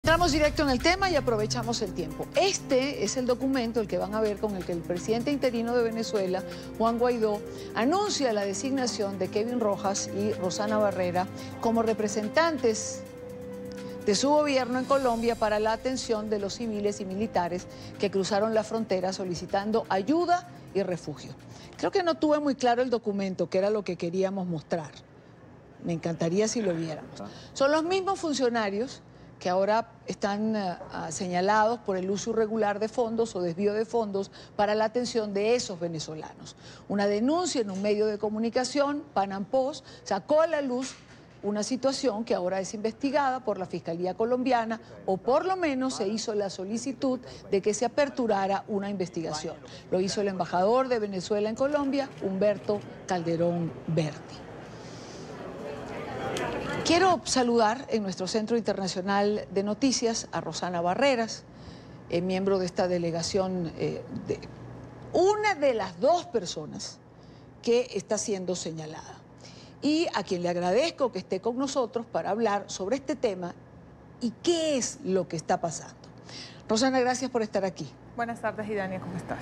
Entramos directo en el tema y aprovechamos el tiempo. Este es el documento, el que van a ver, con el que el presidente interino de Venezuela, Juan Guaidó, anuncia la designación de Kevin Rojas y Rosana Barrera como representantes de su gobierno en Colombia para la atención de los civiles y militares que cruzaron la frontera solicitando ayuda y refugio. Creo que no tuve muy claro el documento, que era lo que queríamos mostrar. Me encantaría si lo viéramos. Son los mismos funcionarios que ahora están señalados por el uso irregular de fondos o desvío de fondos para la atención de esos venezolanos. Una denuncia en un medio de comunicación, Panam Post, sacó a la luz una situación que ahora es investigada por la Fiscalía colombiana, o por lo menos se hizo la solicitud de que se aperturara una investigación. Lo hizo el embajador de Venezuela en Colombia, Humberto Calderón Berti. Quiero saludar en nuestro Centro Internacional de Noticias a Rosana Barreras, miembro de esta delegación, una de las dos personas que está siendo señalada, y a quien le agradezco que esté con nosotros para hablar sobre este tema y qué es lo que está pasando. Rosana, gracias por estar aquí. Buenas tardes, Idania, ¿cómo estás?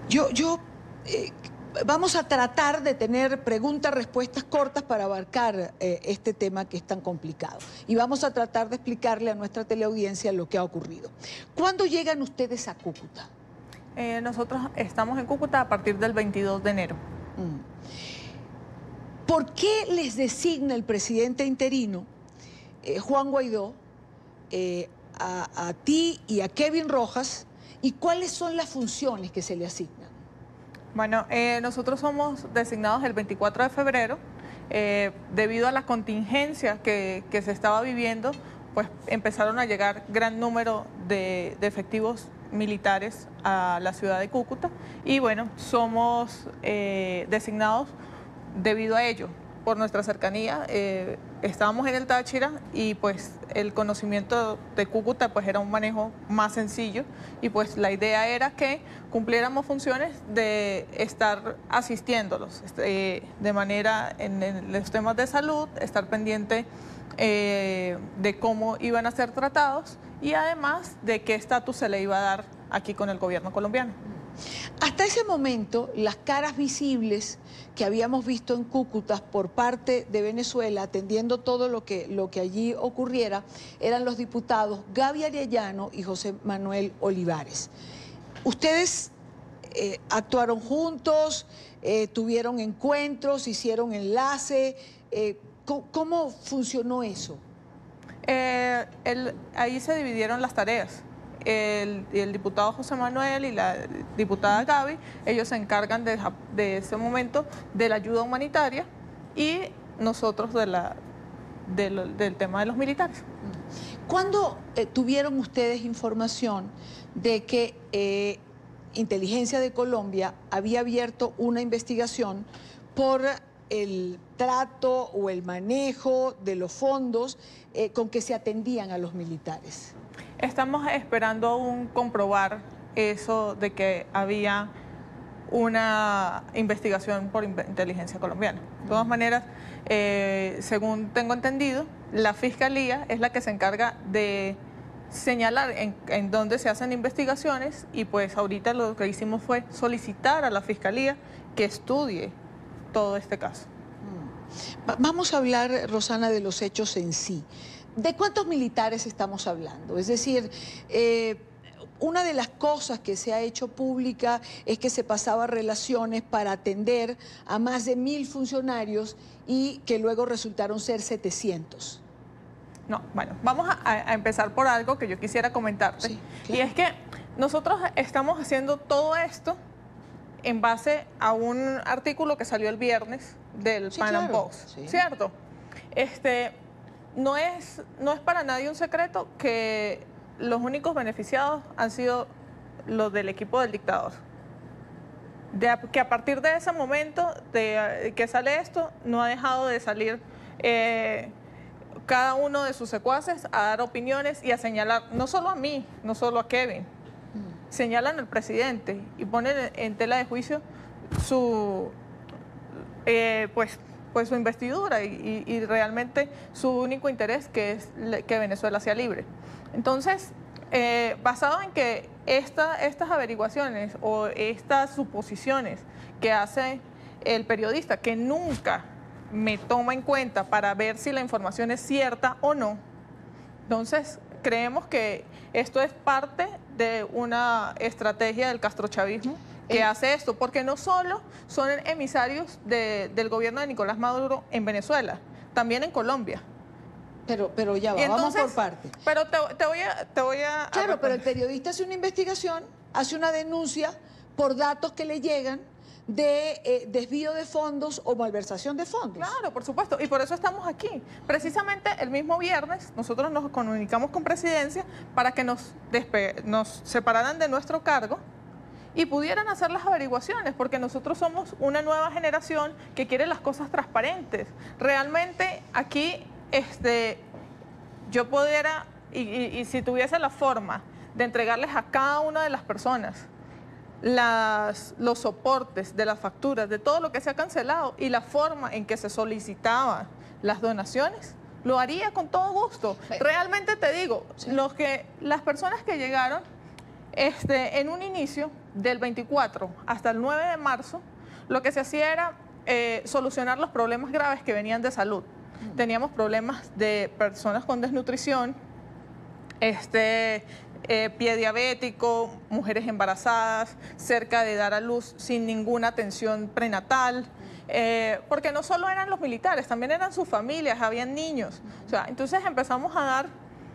Vamos a tratar de tener preguntas-respuestas cortas para abarcar este tema que es tan complicado. Y vamos a tratar de explicarle a nuestra teleaudiencia lo que ha ocurrido. ¿Cuándo llegan ustedes a Cúcuta? Nosotros estamos en Cúcuta a partir del 22 de enero. ¿Por qué les designa el presidente interino, Juan Guaidó, a ti y a Kevin Rojas, y cuáles son las funciones que se le asignan? Bueno, nosotros somos designados el 24 de febrero. Debido a la contingencia que se estaba viviendo, pues empezaron a llegar gran número de efectivos militares a la ciudad de Cúcuta, y bueno, somos designados debido a ello. Por nuestra cercanía, estábamos en el Táchira y pues el conocimiento de Cúcuta pues era un manejo más sencillo, y pues la idea era que cumpliéramos funciones de estar asistiéndolos de manera en los temas de salud, estar pendiente de cómo iban a ser tratados y además de qué estatus se le iba a dar aquí con el gobierno colombiano. Hasta ese momento, las caras visibles que habíamos visto en Cúcuta por parte de Venezuela, atendiendo todo lo que allí ocurriera, eran los diputados Gaby Arellano y José Manuel Olivares. Ustedes actuaron juntos, tuvieron encuentros, hicieron enlace. ¿Cómo funcionó eso? Ahí se dividieron las tareas. El diputado José Manuel y la diputada Gaby, ellos se encargan de ese momento de la ayuda humanitaria, y nosotros del tema de los militares. ¿Cuándo tuvieron ustedes información de que Inteligencia de Colombia había abierto una investigación por el trato o el manejo de los fondos con que se atendían a los militares? Estamos esperando aún comprobar eso de que había una investigación por inteligencia colombiana. De todas maneras, según tengo entendido, la Fiscalía es la que se encarga de señalar en dónde se hacen investigaciones, y pues ahorita lo que hicimos fue solicitar a la Fiscalía que estudie todo este caso. Vamos a hablar, Rosana, de los hechos en sí. ¿De cuántos militares estamos hablando? Es decir, una de las cosas que se ha hecho pública es que se pasaba relaciones para atender a más de 1000 funcionarios y que luego resultaron ser 700. No, bueno, vamos a empezar por algo que yo quisiera comentarte. Sí, claro. Y es que nosotros estamos haciendo todo esto en base a un artículo que salió el viernes del Panam Post, sí. ¿Cierto? No es para nadie un secreto que los únicos beneficiados han sido los del equipo del dictador. Que a partir de ese momento que sale esto, no ha dejado de salir cada uno de sus secuaces a dar opiniones y a señalar, no solo a mí, no solo a Kevin, señalan al presidente y ponen en tela de juicio su su investidura y realmente su único interés, que es que Venezuela sea libre. Entonces, basado en que estas averiguaciones o estas suposiciones que hace el periodista, que nunca me toma en cuenta para ver si la información es cierta o no, entonces creemos que esto es parte de una estrategia del castrochavismo que hace esto, porque no solo son emisarios del gobierno de Nicolás Maduro en Venezuela, también en Colombia. Pero ya va, entonces, vamos por partes. Pero te voy a... Claro, pero el periodista hace una investigación, hace una denuncia por datos que le llegan de desvío de fondos o malversación de fondos. Claro, por supuesto, y por eso estamos aquí. Precisamente el mismo viernes nosotros nos comunicamos con Presidencia para que nos separaran de nuestro cargo y pudieran hacer las averiguaciones, porque nosotros somos una nueva generación que quiere las cosas transparentes. Realmente aquí yo pudiera, y si tuviese la forma de entregarles a cada una de las personas los soportes de las facturas, de todo lo que se ha cancelado y la forma en que se solicitaban las donaciones, lo haría con todo gusto. Realmente te digo, sí, las personas que llegaron en un inicio del 24 hasta el 9 de marzo, lo que se hacía era solucionar los problemas graves que venían de salud. Teníamos problemas de personas con desnutrición, pie diabético, mujeres embarazadas, cerca de dar a luz sin ninguna atención prenatal, porque no solo eran los militares, también eran sus familias, habían niños. O sea, entonces empezamos a dar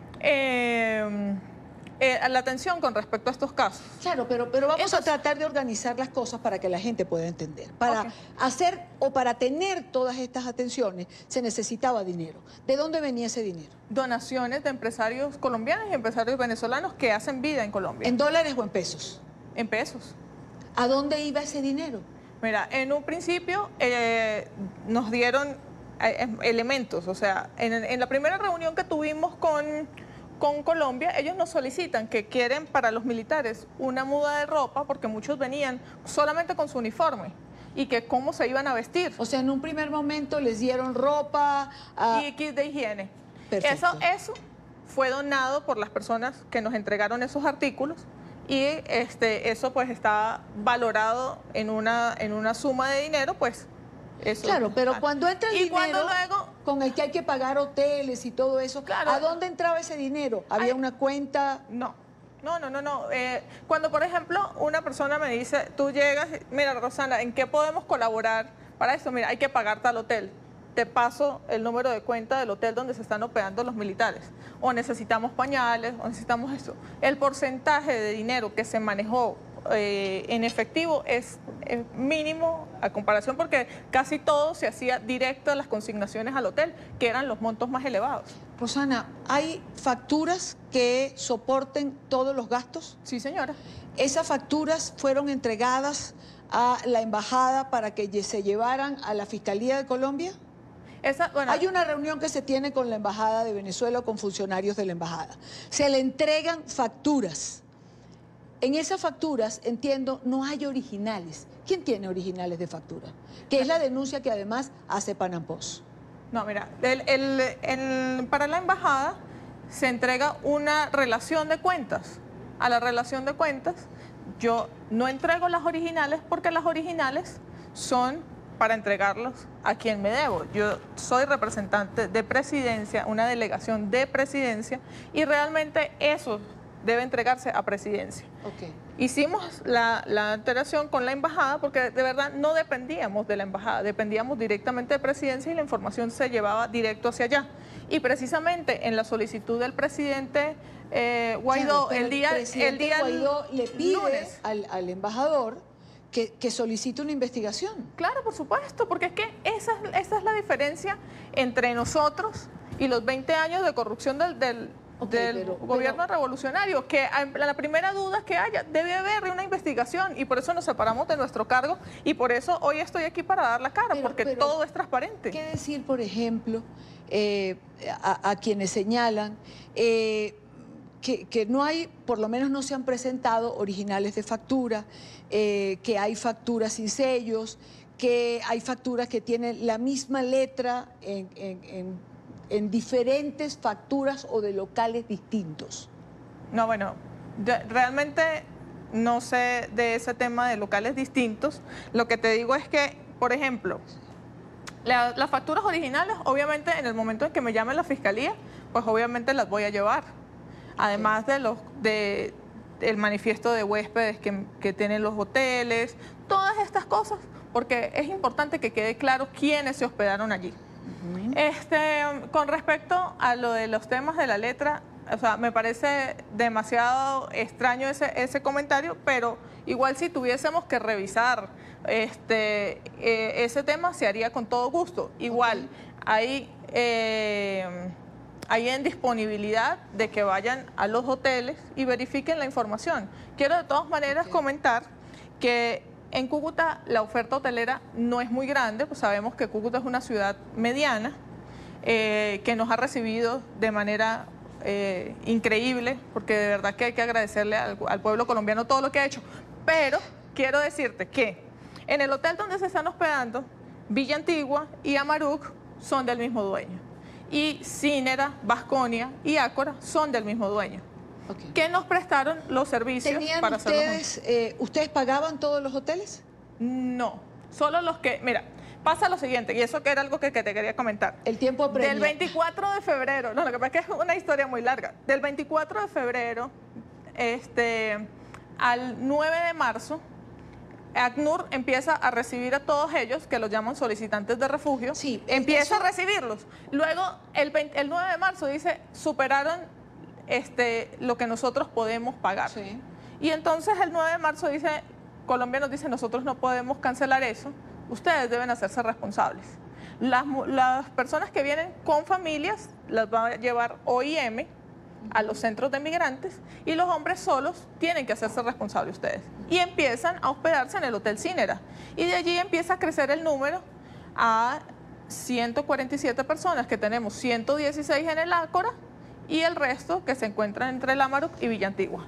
la atención con respecto a estos casos. Claro, pero vamos a tratar de organizar las cosas para que la gente pueda entender. Para hacer o para tener todas estas atenciones se necesitaba dinero. ¿De dónde venía ese dinero? Donaciones de empresarios colombianos y empresarios venezolanos que hacen vida en Colombia. ¿En dólares o en pesos? En pesos. ¿A dónde iba ese dinero? Mira, en un principio nos dieron elementos, o sea, en la primera reunión que tuvimos con Colombia, ellos nos solicitan que quieren para los militares una muda de ropa, porque muchos venían solamente con su uniforme, y que cómo se iban a vestir. O sea, en un primer momento les dieron ropa... y kit de higiene. Perfecto. Eso fue donado por las personas que nos entregaron esos artículos, y eso pues está valorado en una suma de dinero, pues eso. Claro, pero cuando entra el dinero luego, con el que hay que pagar hoteles y todo eso, claro, ¿a dónde entraba ese dinero? ¿Había una cuenta? No. Cuando, por ejemplo, una persona me dice, tú llegas, mira, Rosana, ¿en qué podemos colaborar para esto? Mira, hay que pagar tal hotel. Te paso el número de cuenta del hotel donde se están hospedando los militares. O necesitamos pañales, o necesitamos esto. El porcentaje de dinero que se manejó en efectivo es mínimo a comparación, porque casi todo se hacía directo a las consignaciones al hotel, que eran los montos más elevados. Rosana, ¿hay facturas que soporten todos los gastos? Sí, señora. ¿Esas facturas fueron entregadas a la embajada para que se llevaran a la Fiscalía de Colombia? Hay una reunión que se tiene con la Embajada de Venezuela o con funcionarios de la embajada. Se le entregan facturas. En esas facturas, entiendo, no hay originales. ¿Quién tiene originales de factura? Que es la denuncia que además hace Panam Post. No, mira, para la embajada se entrega una relación de cuentas. A la relación de cuentas yo no entrego las originales, porque las originales son para entregarlos a quien me debo. Yo soy representante de Presidencia, una delegación de Presidencia, y realmente eso debe entregarse a Presidencia. Okay. Hicimos la alteración con la embajada porque de verdad no dependíamos de la embajada, dependíamos directamente de Presidencia, y la información se llevaba directo hacia allá. Y precisamente en la solicitud del presidente Guaidó, claro, el día Guaidó le pide lunes al embajador que solicite una investigación. Claro, por supuesto, porque es que esa es la diferencia entre nosotros y los 20 años de corrupción del gobierno revolucionario, que la primera duda que haya, debe haber una investigación, y por eso nos separamos de nuestro cargo, y por eso hoy estoy aquí para dar la cara, porque todo es transparente. ¿Qué decir, por ejemplo, a quienes señalan que no hay, por lo menos no se han presentado originales de factura, que hay facturas sin sellos, que hay facturas que tienen la misma letra en diferentes facturas o de locales distintos? No, bueno, realmente no sé de ese tema de locales distintos. Lo que te digo es que, por ejemplo, las facturas originales, obviamente, en el momento en que me llame la fiscalía, pues obviamente las voy a llevar. Además de el manifiesto de huéspedes que tienen los hoteles, todas estas cosas, porque es importante que quede claro quiénes se hospedaron allí. Con respecto a lo de los temas de la letra, o sea, me parece demasiado extraño ese comentario, pero igual si tuviésemos que revisar ese tema, se haría con todo gusto. Igual, hay en disponibilidad de que vayan a los hoteles y verifiquen la información. Quiero de todas maneras comentar que en Cúcuta la oferta hotelera no es muy grande, pues sabemos que Cúcuta es una ciudad mediana, que nos ha recibido de manera increíble, porque de verdad que hay que agradecerle al pueblo colombiano todo lo que ha hecho. Pero quiero decirte que en el hotel donde se están hospedando, Villa Antigua y Amaruk son del mismo dueño. Y Cinera, Vasconia y Ácora son del mismo dueño. Que nos prestaron los servicios para hacerlo. ¿Ustedes pagaban todos los hoteles? No, solo los que... Mira, pasa lo siguiente, y eso que era algo que te quería comentar. El tiempo apremia. Del 24 de febrero, no, lo que pasa es que es una historia muy larga. Del 24 de febrero al 9 de marzo, ACNUR empieza a recibir a todos ellos, que los llaman solicitantes de refugio, sí, empieza a recibirlos. Luego, el 9 de marzo dice, superaron lo que nosotros podemos pagar. Sí. Y entonces el 9 de marzo dice, Colombia nos dice, nosotros no podemos cancelar eso, ustedes deben hacerse responsables. Las personas que vienen con familias las va a llevar OIM a los centros de migrantes y los hombres solos tienen que hacerse responsables ustedes. Y empiezan a hospedarse en el Hotel Cinera. Y de allí empieza a crecer el número a 147 personas, que tenemos 116 en el Ácora y el resto que se encuentran entre el Amaruk y Villa Antigua.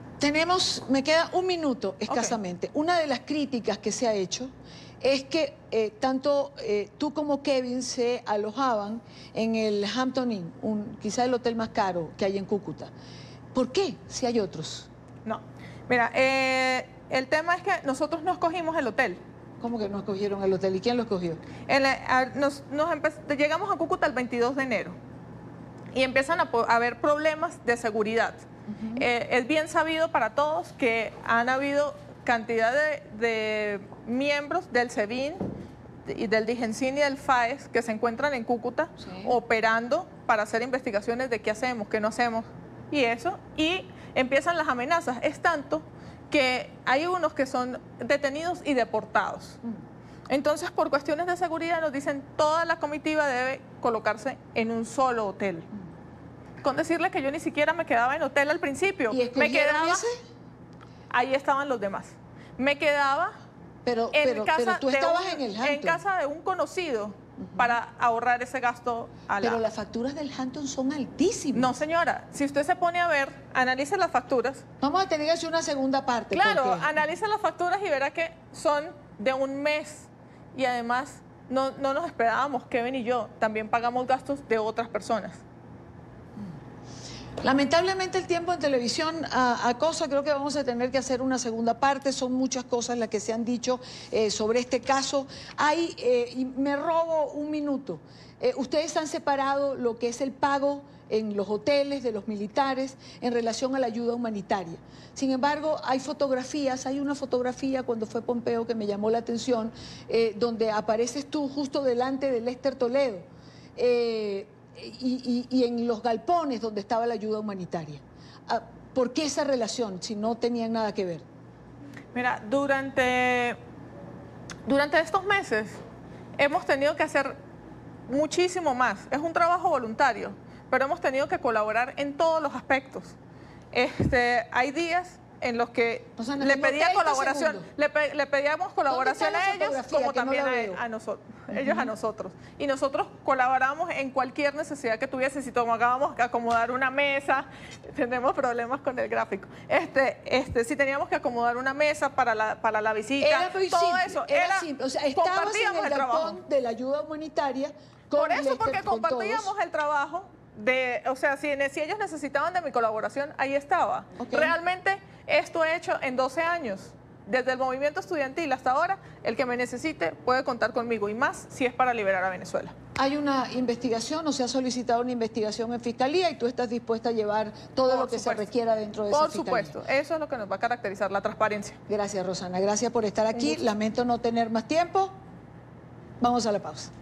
Me queda un minuto escasamente. Una de las críticas que se ha hecho es que tanto tú como Kevin se alojaban en el Hampton Inn, quizá el hotel más caro que hay en Cúcuta. ¿Por qué? Si hay otros. No. Mira, el tema es que nosotros no escogimos el hotel. ¿Cómo que no escogieron el hotel? ¿Y quién lo escogió? Llegamos a Cúcuta el 22 de enero y empiezan a haber problemas de seguridad. Es bien sabido para todos que han habido cantidad de miembros del SEBIN y del DIGENSIN y del FAES que se encuentran en Cúcuta operando para hacer investigaciones de qué hacemos, qué no hacemos y eso, y empiezan las amenazas. Es tanto que hay unos que son detenidos y deportados. Entonces, por cuestiones de seguridad nos dicen toda la comitiva debe colocarse en un solo hotel. Con decirle que yo ni siquiera me quedaba en hotel al principio. ¿Y escogieron ese? Ahí estaban los demás. Me quedaba pero tú estabas en el Hampton. En casa de un conocido para ahorrar ese gasto Pero las facturas del Hampton son altísimas. No, señora. Si usted se pone a ver, analice las facturas. Vamos a tener que hacer una segunda parte. Claro, analice las facturas y verá que son de un mes. Y además, no nos esperábamos, Kevin y yo, también pagamos gastos de otras personas. Lamentablemente el tiempo en televisión acosa, creo que vamos a tener que hacer una segunda parte, son muchas cosas las que se han dicho sobre este caso. Y me robo un minuto, ustedes han separado lo que es el pago en los hoteles de los militares en relación a la ayuda humanitaria. Sin embargo, hay fotografías, hay una fotografía cuando fue Pompeo que me llamó la atención, donde apareces tú justo delante de Lester Toledo. Y en los galpones donde estaba la ayuda humanitaria. ¿Por qué esa relación si no tenían nada que ver? Mira, durante estos meses hemos tenido que hacer muchísimo más. Es un trabajo voluntario, pero hemos tenido que colaborar en todos los aspectos. Hay días en los que le pedía colaboración, le pedíamos colaboración a ellos como también a nosotros, ellos a nosotros. Y nosotros colaboramos en cualquier necesidad que tuviese. Si tomábamos que acomodar una mesa, tenemos problemas con el gráfico. Si teníamos que acomodar una mesa para la visita, era muy todo simple, eso. Era simple. O sea, estabas en el galpón de la ayuda humanitaria Por eso, porque con compartíamos todos. el trabajo de, o sea, si ellos necesitaban de mi colaboración, ahí estaba. Ok. Realmente esto he hecho en 12 años. Desde el movimiento estudiantil hasta ahora, el que me necesite puede contar conmigo, y más si es para liberar a Venezuela. Hay una investigación, o se ha solicitado una investigación en Fiscalía y tú estás dispuesta a llevar todo lo que se requiera dentro de esa Por Fiscalía. supuesto, eso es lo que nos va a caracterizar, la transparencia. Gracias, Rosana. Gracias por estar aquí. Lamento no tener más tiempo. Vamos a la pausa.